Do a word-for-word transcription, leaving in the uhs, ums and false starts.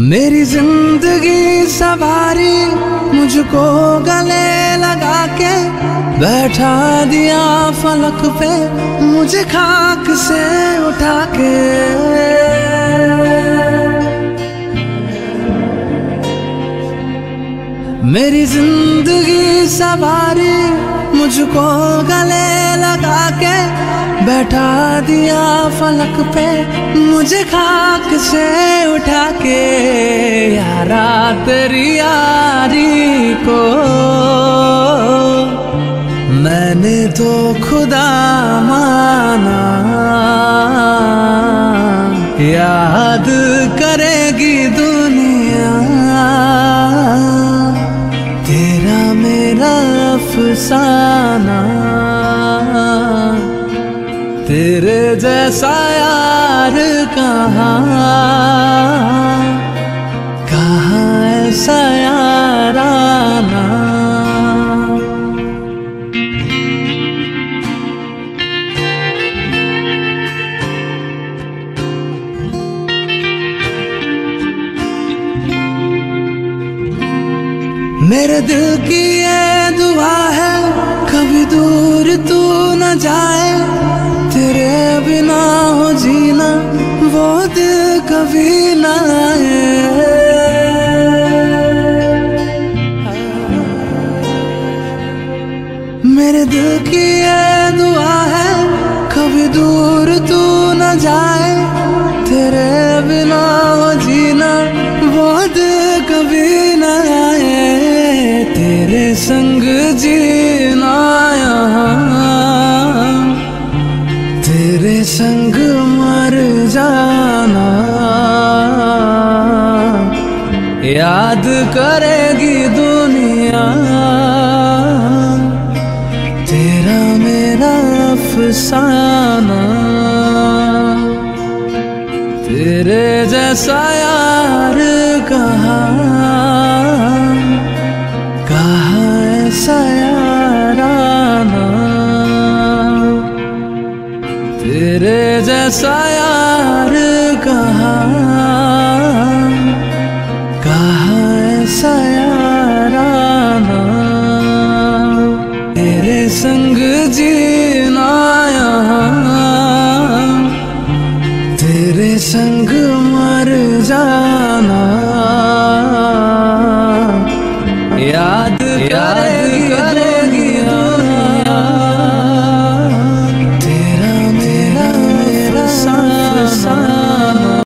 मेरी जिंदगी सवारी मुझको गले लगा के बैठा दिया फलक पे मुझे खाक से उठा के। मेरी जिंदगी सवारी मुझको गले लगा के बैठा दिया फलक पे मुझे खाक से उठा के। यारा तेरी यारी को मैंने तो खुदा माना, याद करेगी दुनिया तेरा मेरा अफसाना। तेरे जैसा यार कहाँ कहाँ ऐसा याराना। मेरे दिल की ये दुआ है कभी दूर तू न जाए, तेरे बिना हो जीना वो दिल कभी ना आए। मेरे दिल की ये दुआ है कभी दूर तू न जाए, तेरे बिना हो जीना वो दिल कभी ना आए। तेरे संग जीना यहाँ तेरे संग मर जाना, याद करेगी दुनिया तेरा मेरा अफसाना। तेरे जैसा यार कहाँ कहाँ ऐसा याराना। तेरे जैसा यार कहाँ कहाँ ऐसा याराना। तेरे संग जीना यहाँ तेरे संग मर जाना, याद करेगी